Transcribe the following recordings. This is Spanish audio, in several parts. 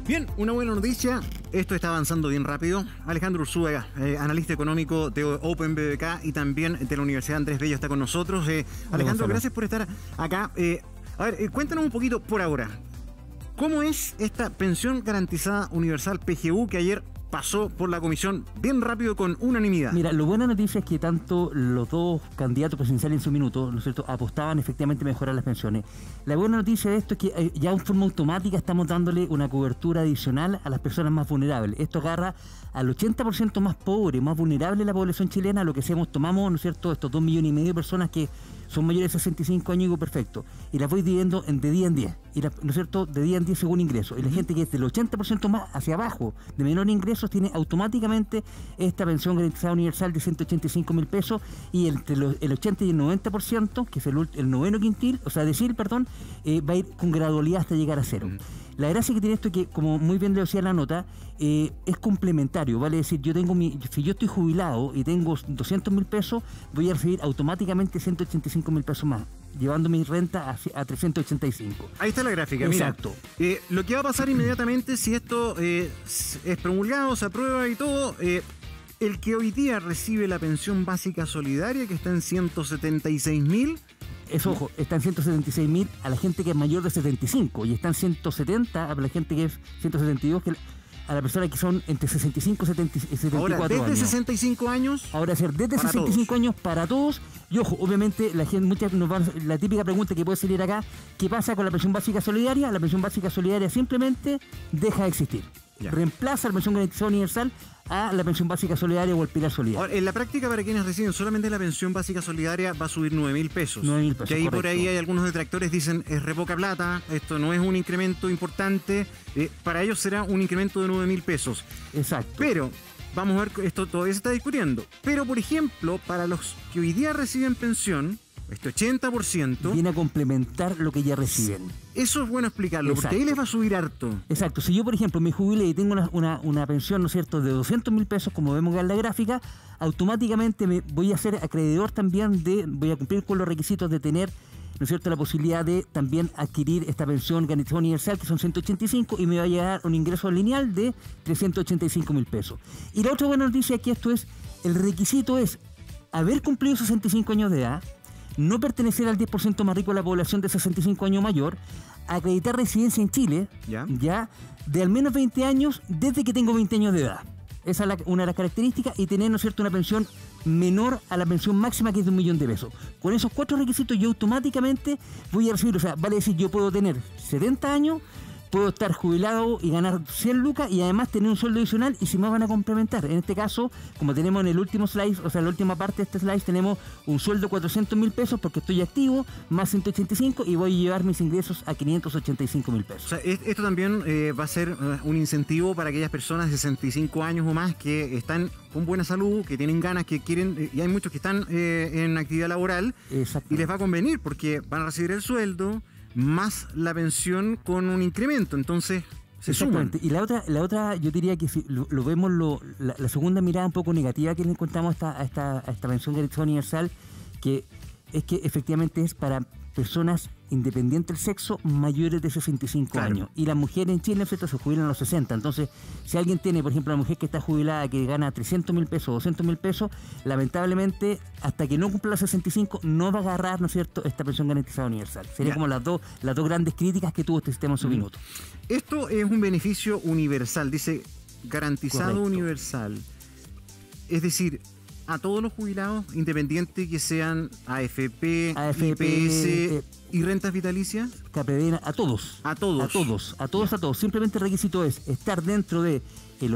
Bien, una buena noticia. Esto está avanzando bien rápido. Alejandro Ursúa, analista económico de Open BBK y también de la Universidad Andrés Bello, está con nosotros. Alejandro, gracias por estar acá. A ver, cuéntanos un poquito por ahora. ¿Cómo es esta pensión garantizada universal PGU que ayer pasó por la comisión bien rápido con unanimidad? Mira, lo buena noticia es que tanto los dos candidatos presidenciales en su minuto, ¿no es cierto?, apostaban efectivamente a mejorar las pensiones. La buena noticia de esto es que ya en forma automática estamos dándole una cobertura adicional a las personas más vulnerables. Esto agarra al 80% más pobre, más vulnerable de la población chilena, lo que tomamos, ¿no es cierto?, estos 2,5 millones de personas que son mayores de 65 años y digo perfecto, y las voy dividiendo de día en día, ¿no es cierto?, de día en día según ingresos. Y la gente que es del 80% más hacia abajo, de menor ingresos, tiene automáticamente esta pensión garantizada universal de 185.000 pesos, y entre el 80 y el 90%, que es el noveno quintil, va a ir con gradualidad hasta llegar a cero. La gracia que tiene esto es que, como muy bien le decía la nota, es complementario, vale decir, si yo estoy jubilado y tengo 200.000 pesos, voy a recibir automáticamente 185.000 pesos más, llevando mi renta a 385. Ahí está la gráfica. Exacto. Mira, lo que va a pasar inmediatamente si esto es promulgado, se aprueba y todo, el que hoy día recibe la pensión básica solidaria, que está en 176.000, ojo, está en 176.000 a la gente que es mayor de 75 y está en 170 a la gente que es 172, a la persona que son entre 65 y 74 ahora, años. desde 65 años. Ahora ser desde 65 todos. Años para todos. Y ojo, obviamente la gente, la típica pregunta que puede salir acá, ¿qué pasa con la pensión básica solidaria? La pensión básica solidaria simplemente deja de existir. Ya. Reemplaza la pensión garantizada universal a la pensión básica solidaria o el pilar solidario. Ahora, en la práctica, para quienes reciben solamente la pensión básica solidaria, va a subir 9.000 pesos. 9.000 pesos, que ahí correcto. Por ahí hay algunos detractores dicen, es re poca plata, esto no es un incremento importante, para ellos será un incremento de 9.000 pesos. Exacto. Pero, vamos a ver, esto todavía se está discutiendo, pero por ejemplo, para los que hoy día reciben pensión, este 80%... viene a complementar lo que ya reciben. Eso es bueno explicarlo, exacto, porque ahí les va a subir harto. Exacto. Si yo, por ejemplo, me jubilé y tengo una pensión, ¿no es cierto?, de 200.000 pesos, como vemos acá en la gráfica, automáticamente me voy a ser acreedor también voy a cumplir con los requisitos de tener, ¿no es cierto?, la posibilidad de también adquirir esta pensión garantizada universal, que son 185, y me va a llegar un ingreso lineal de 385.000 pesos. Y la otra buena noticia es que el requisito es haber cumplido 65 años de edad, no pertenecer al 10% más rico de la población de 65 años mayor, acreditar residencia en Chile, ya de al menos 20 años desde que tengo 20 años de edad. Esa es una de las características, y tener, ¿no es cierto?, una pensión menor a la pensión máxima, que es de 1.000.000 de pesos. Con esos 4 requisitos yo automáticamente voy a recibir, vale decir, yo puedo tener 70 años, puedo estar jubilado y ganar 100 lucas y además tener un sueldo adicional, y si me van a complementar. En este caso, como tenemos en el último slide, la última parte de este slide, tenemos un sueldo de 400.000 pesos porque estoy activo, más 185, y voy a llevar mis ingresos a 585.000 pesos. Esto también va a ser un incentivo para aquellas personas de 65 años o más que están con buena salud, que tienen ganas, que quieren, y hay muchos que están en actividad laboral, y les va a convenir porque van a recibir el sueldo más la pensión con un incremento, entonces se suman. Y la otra, yo diría que si lo vemos, la segunda mirada un poco negativa que le encontramos a esta pensión garantizada universal, que es que efectivamente es para personas independiente del sexo mayores de 65 años. Y las mujeres en Chile, ¿cierto?, se jubilan a los 60. Entonces, si alguien tiene, por ejemplo, una mujer que está jubilada, que gana 300.000 pesos, 200.000 pesos, lamentablemente, hasta que no cumpla los 65, no va a agarrar, ¿no es cierto?, esta pensión garantizada universal. Serían como las dos grandes críticas que tuvo este sistema en su minuto. Esto es un beneficio universal, dice garantizado. Correcto. Universal. Es decir, a todos los jubilados, independiente que sean AFP, IPS y rentas vitalicias. Capredena, a todos. Simplemente el requisito es estar dentro de al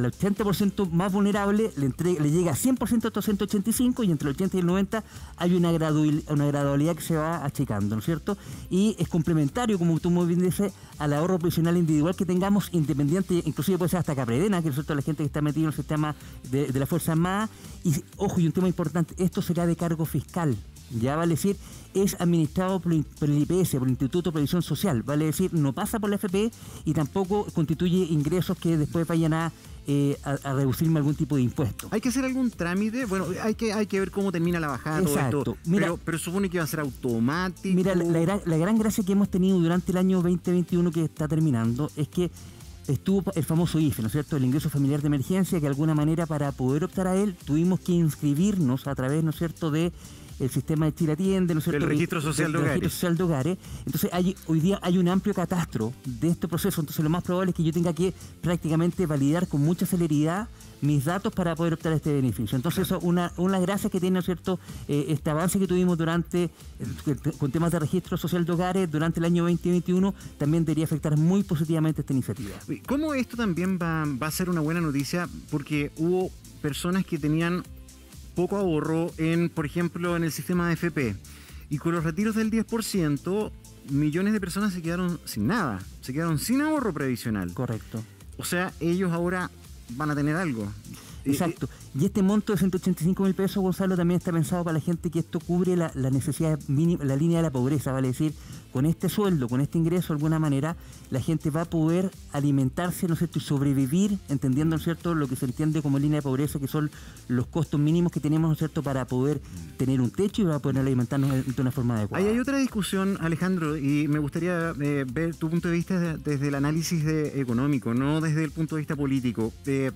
80% más vulnerable, le llega a 100% hasta 185, y entre el 80 y el 90 hay una gradualidad que se va achicando, ¿no es cierto? Y es complementario, como tú muy bien dices, al ahorro profesional individual que tengamos, independiente, inclusive puede ser hasta Capredena, que es la gente que está metida en el sistema de la Fuerza Armada. Y ojo, y un tema importante, esto será de cargo fiscal. Ya vale decir, es administrado por el IPS, por el Instituto de Previsión Social, vale decir, no pasa por la FP y tampoco constituye ingresos que después vayan a reducirme algún tipo de impuesto. ¿Hay que hacer algún trámite? Bueno, hay que ver cómo termina la bajada. Exacto. Todo esto, pero supone que va a ser automático. Mira, la gran gracia que hemos tenido durante el año 2021 que está terminando es que estuvo el famoso IFE, ¿no es cierto?, el ingreso familiar de emergencia, que de alguna manera para poder optar a él tuvimos que inscribirnos a través, ¿no es cierto?, de el sistema de Chile Atiende, ¿no es cierto?, el registro social de hogares. Registro social de hogares. Entonces hoy día hay un amplio catastro de este proceso, entonces lo más probable es que yo tenga que prácticamente validar con mucha celeridad mis datos para poder optar a este beneficio. Entonces eso una gracia que tiene, ¿no es cierto?, este avance que tuvimos con temas de registro social de hogares durante el año 2021 también debería afectar muy positivamente esta iniciativa. ¿Cómo esto también va a ser una buena noticia? Porque hubo personas que tenían poco ahorro por ejemplo, en el sistema de AFP. Y con los retiros del 10%, millones de personas se quedaron sin nada, se quedaron sin ahorro previsional. Correcto. O sea, ellos ahora van a tener algo. Exacto. Y este monto de 185.000 pesos, Gonzalo, también está pensado para la gente que esto cubre la necesidad mínima, la línea de la pobreza, vale decir, con este sueldo, con este ingreso, de alguna manera, la gente va a poder alimentarse, ¿no es cierto?, y sobrevivir, entendiendo, ¿no es cierto?, lo que se entiende como línea de pobreza, que son los costos mínimos que tenemos, ¿no es cierto?, para poder tener un techo y para poder alimentarnos de una forma adecuada. Hay otra discusión, Alejandro, y me gustaría ver tu punto de vista desde el análisis económico, no desde el punto de vista político.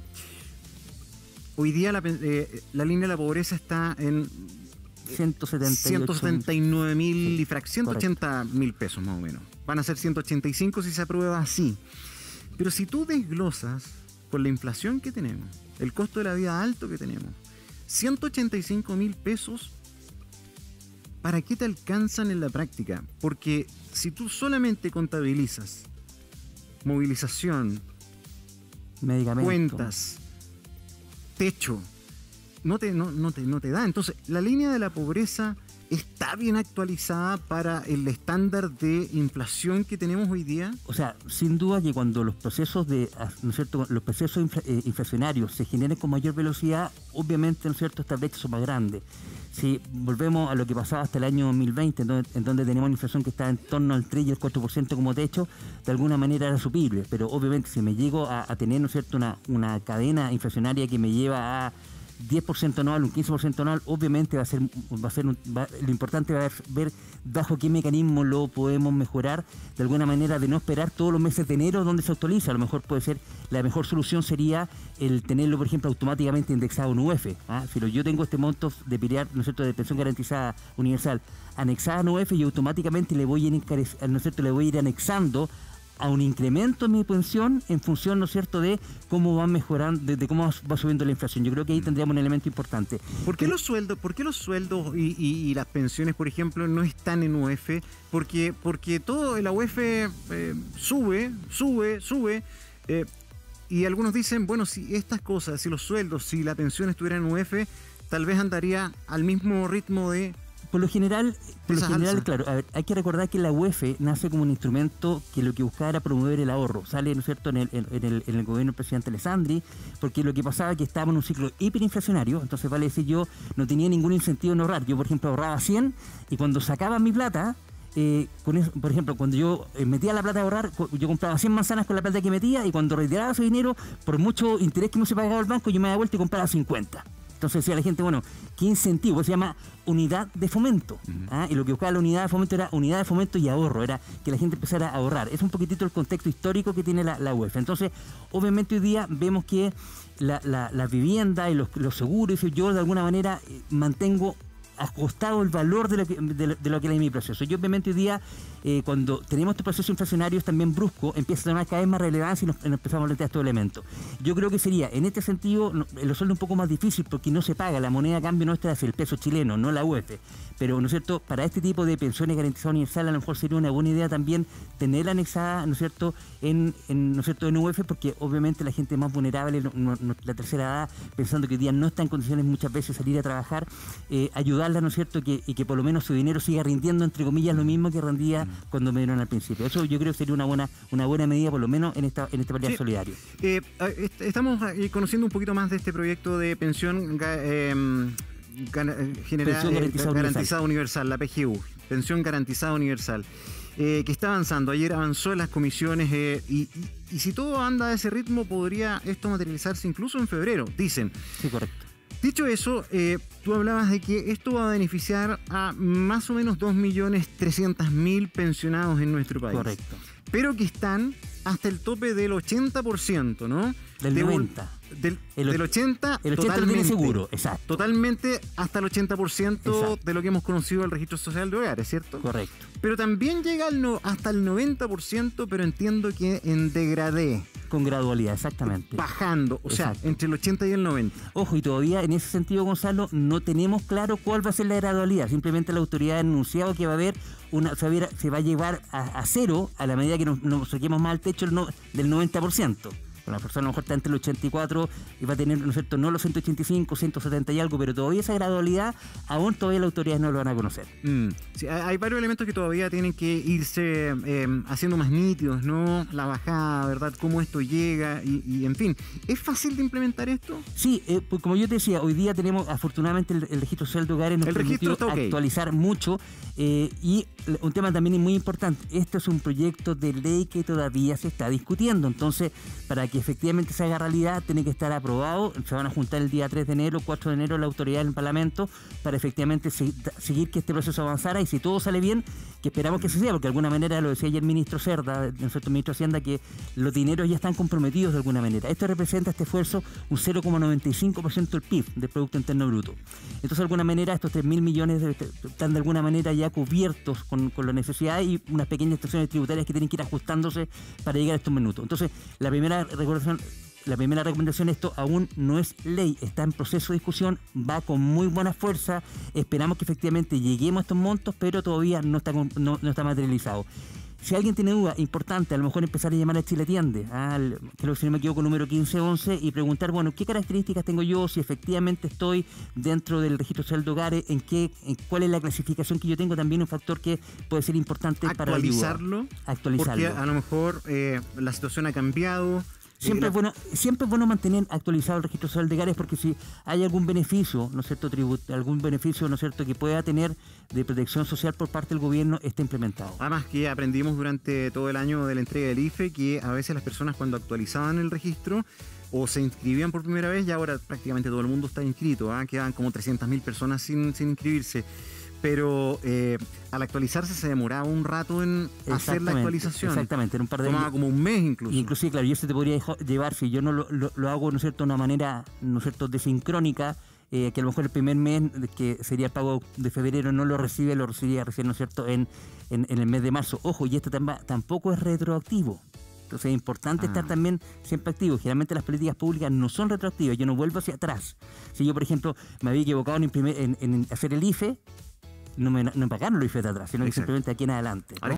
Hoy día la línea de la pobreza está en 179.000 y fracción, 180.000 pesos más o menos. Van a ser 185 si se aprueba así. Pero si tú desglosas con la inflación que tenemos, el costo de la vida alto que tenemos, 185.000 pesos, ¿para qué te alcanzan en la práctica? Porque si tú solamente contabilizas movilización, medicamentos, cuentas, techo, no te da. Entonces, la línea de la pobreza está bien actualizada para el estándar de inflación que tenemos hoy día. O sea, sin duda que cuando los procesos ¿no es cierto?, los procesos inflacionarios se generen con mayor velocidad, obviamente, ¿no es cierto?, estas brechas son más grandes. Si volvemos a lo que pasaba hasta el año 2020, en donde teníamos una inflación que estaba en torno al 3 y el 4% como techo, de alguna manera era suplible. Pero obviamente si me llego a tener, ¿no es cierto?, una cadena inflacionaria que me lleva a 10% anual, un 15% anual, obviamente lo importante va a ver bajo qué mecanismo lo podemos mejorar, de alguna manera, de no esperar todos los meses de enero donde se actualiza. A lo mejor puede ser, la mejor solución sería el tenerlo, por ejemplo, automáticamente indexado en UF. Si yo tengo este monto de PIREAR, ¿no es cierto?, de pensión garantizada universal, anexada en UF, y automáticamente le voy a ir anexando a un incremento en mi pensión en función, ¿no es cierto?, de cómo va mejorando, de cómo va subiendo la inflación. Yo creo que ahí tendríamos un elemento importante. ¿Por qué los sueldos y las pensiones, por ejemplo, no están en UF? Porque todo la UF sube, y algunos dicen, bueno, si estas cosas, si los sueldos, si la pensión estuviera en UF, tal vez andaría al mismo ritmo de... Por lo general, claro, a ver, hay que recordar que la UEF nace como un instrumento que lo que buscaba era promover el ahorro. Sale, ¿no es cierto?, en el gobierno del presidente Alessandri, porque lo que pasaba es que estábamos en un ciclo hiperinflacionario, entonces vale decir, yo no tenía ningún incentivo en ahorrar. Yo, por ejemplo, ahorraba 100 y cuando sacaba mi plata, con eso, por ejemplo, cuando yo metía la plata a ahorrar, yo compraba 100 manzanas con la plata que metía, y cuando retiraba ese dinero, por mucho interés que no se pagaba al banco, yo me daba vuelta y compraba 50. Entonces decía la gente, bueno, ¿qué incentivo? Se llama unidad de fomento. Y lo que buscaba la unidad de fomento era unidad de fomento y ahorro, era que la gente empezara a ahorrar. Es un poquitito el contexto histórico que tiene la UEF. Entonces, obviamente hoy día vemos que la vivienda y los seguros, yo de alguna manera mantengo ajustado el valor de lo que es mi proceso. Yo obviamente hoy día, cuando tenemos estos procesos inflacionarios también bruscos, empieza a tomar cada vez más relevancia y nos empezamos a plantear estos elementos. Yo creo que sería, en este sentido, los sueldos un poco más difícil porque no se paga, la moneda de cambio nuestra es el peso chileno, no la UEF. Pero, ¿no es cierto?, para este tipo de pensiones garantizadas universal a lo mejor sería una buena idea también tenerla anexada, ¿no es cierto?, en UEF, porque obviamente la gente más vulnerable, la tercera edad, pensando que hoy día no está en condiciones muchas veces de salir a trabajar, ayudarla, ¿no es cierto?, y que por lo menos su dinero siga rindiendo, entre comillas, lo mismo que rendía cuando me dieron al principio. Eso yo creo que sería una buena medida, por lo menos en este Partido Solidario. Estamos conociendo un poquito más de este proyecto de pensión garantizada universal, la PGU, pensión garantizada universal, que está avanzando. Ayer avanzó en las comisiones y si todo anda a ese ritmo, podría esto materializarse incluso en febrero, dicen. Sí, correcto. Dicho eso, tú hablabas de que esto va a beneficiar a más o menos 2.300.000 pensionados en nuestro país. Correcto. Pero que están hasta el tope del 80%, ¿no? Del 90%. Del 80%. El 80% lo tiene seguro, exacto. Totalmente hasta el 80% Exacto. de lo que hemos conocido del registro social de hogares, ¿cierto? Correcto. Pero también llega hasta el 90%, pero entiendo que en degradé. Con gradualidad, exactamente. Bajando, o sea, Exacto. entre el 80 y el 90. Ojo, y todavía en ese sentido, Gonzalo, no tenemos claro cuál va a ser la gradualidad. Simplemente la autoridad ha anunciado que va a haber se va a llevar a cero a la medida que nos saquemos más al techo del 90%. Una persona a lo mejor está entre el 84 y va a tener, ¿no es cierto?, no los 185, 170 y algo, pero todavía esa gradualidad, aún todavía las autoridades no lo van a conocer. Sí, hay varios elementos que todavía tienen que irse haciendo más nítidos, ¿no? La bajada, ¿verdad? Cómo esto llega y en fin. ¿Es fácil de implementar esto? Sí, pues como yo te decía, hoy día tenemos afortunadamente el registro social de hogares nos permitió actualizar mucho y un tema también muy importante, esto es un proyecto de ley que todavía se está discutiendo, entonces para que efectivamente se haga realidad tiene que estar aprobado, se van a juntar el día 3 de enero, 4 de enero la autoridad del Parlamento para efectivamente seguir que este proceso avanzara y si todo sale bien, que esperamos que se sea, porque de alguna manera lo decía ayer el ministro Cerda, nuestro ministro de Hacienda, que los dineros ya están comprometidos de alguna manera. Esto representa este esfuerzo un 0,95% del PIB, del Producto Interno Bruto. Entonces de alguna manera estos 3.000 millones están de alguna manera ya cubiertos con la necesidad y unas pequeñas estaciones tributarias que tienen que ir ajustándose para llegar a estos minutos. Entonces la primera recomendación, esto aún no es ley, está en proceso de discusión, va con muy buena fuerza, esperamos que efectivamente lleguemos a estos montos, pero todavía no está materializado. Si alguien tiene duda, importante, a lo mejor empezar a llamar a Chile Atiende, creo que si no me equivoco, número 1511, y preguntar, bueno, ¿qué características tengo yo? Si efectivamente estoy dentro del registro social de hogares, ¿cuál es la clasificación que yo tengo? También un factor que puede ser importante para actualizarlo. Porque a lo mejor la situación ha cambiado. Siempre es bueno mantener actualizado el registro social de hogares porque si hay algún beneficio, ¿no es cierto?, algún beneficio, ¿no es cierto?, que pueda tener de protección social por parte del gobierno está implementado. Además que aprendimos durante todo el año de la entrega del IFE que a veces las personas cuando actualizaban el registro o se inscribían por primera vez, ya ahora prácticamente todo el mundo está inscrito, quedan como 300.000 personas sin inscribirse. Pero al actualizarse se demoraba un rato en hacer la actualización. Exactamente, en un par de tomaba como un mes incluso. Inclusive, claro, y eso te podría llevar, si yo no lo hago, ¿no es cierto?, de una manera, ¿no es cierto?, desincrónica, que a lo mejor el primer mes, que sería el pago de febrero, no lo recibiría recién, ¿no es cierto?, en el mes de marzo. Ojo, y esto tampoco es retroactivo. Entonces es importante estar también siempre activo. Generalmente las políticas públicas no son retroactivas, yo no vuelvo hacia atrás. Si yo, por ejemplo, me había equivocado en hacer el IFE, no me pagaron el IFE de atrás, sino que simplemente aquí en adelante, ¿no?